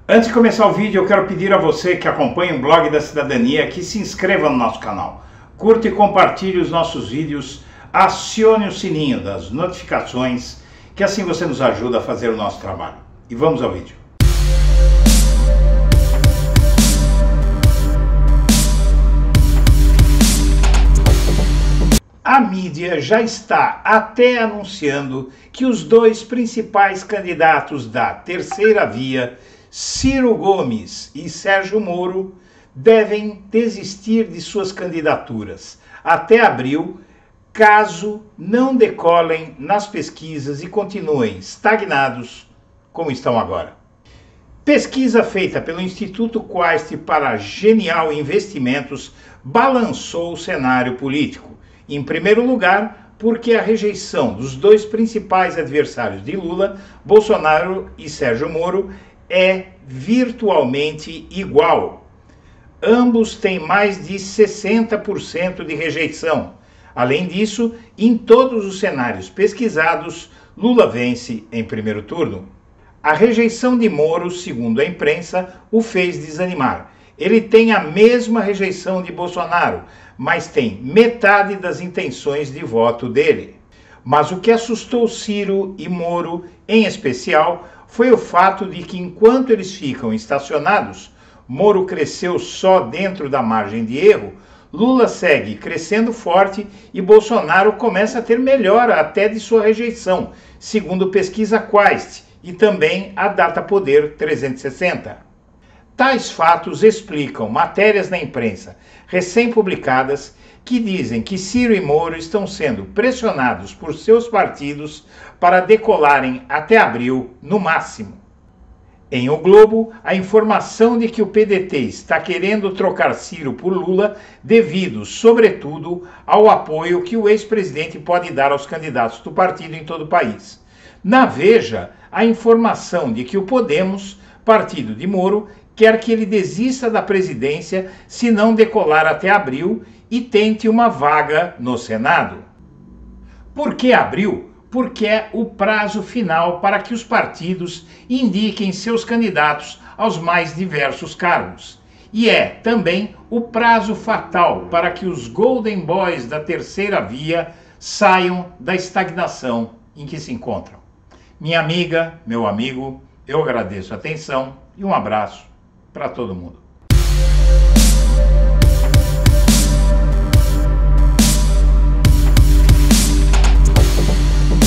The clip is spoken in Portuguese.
Antes de começar o vídeo, eu quero pedir a você que acompanha o Blog da Cidadania que se inscreva no nosso canal. Curta e compartilhe os nossos vídeos, acione o sininho das notificações, que assim você nos ajuda a fazer o nosso trabalho. E vamos ao vídeo. A mídia já está até anunciando que os dois principais candidatos da terceira via, Ciro Gomes e Sérgio Moro, devem desistir de suas candidaturas até abril, caso não decolem nas pesquisas e continuem estagnados como estão agora. Pesquisa feita pelo Instituto Quaest para Genial Investimentos balançou o cenário político. Em primeiro lugar, porque a rejeição dos dois principais adversários de Lula, Bolsonaro e Sérgio Moro, é virtualmente igual. Ambos têm mais de 60% de rejeição. Além disso, em todos os cenários pesquisados, Lula vence em primeiro turno. A rejeição de Moro, segundo a imprensa, o fez desanimar. Ele tem a mesma rejeição de Bolsonaro, mas tem metade das intenções de voto dele. Mas o que assustou Ciro e Moro, em especial, foi o fato de que enquanto eles ficam estacionados, Moro cresceu só dentro da margem de erro, Lula segue crescendo forte e Bolsonaro começa a ter melhora até de sua rejeição, segundo pesquisa Quaest e também a Datapoder 360. Tais fatos explicam matérias na imprensa recém-publicadas que dizem que Ciro e Moro estão sendo pressionados por seus partidos para decolarem até abril no máximo. Em O Globo, a informação de que o PDT está querendo trocar Ciro por Lula devido, sobretudo, ao apoio que o ex-presidente pode dar aos candidatos do partido em todo o país. Na Veja, a informação de que o Podemos, partido de Moro, quer que ele desista da presidência se não decolar até abril e tente uma vaga no Senado. Por que abril? Porque é o prazo final para que os partidos indiquem seus candidatos aos mais diversos cargos. E é também o prazo fatal para que os Golden Boys da terceira via saiam da estagnação em que se encontram. Minha amiga, meu amigo, eu agradeço a atenção e um abraço para todo mundo.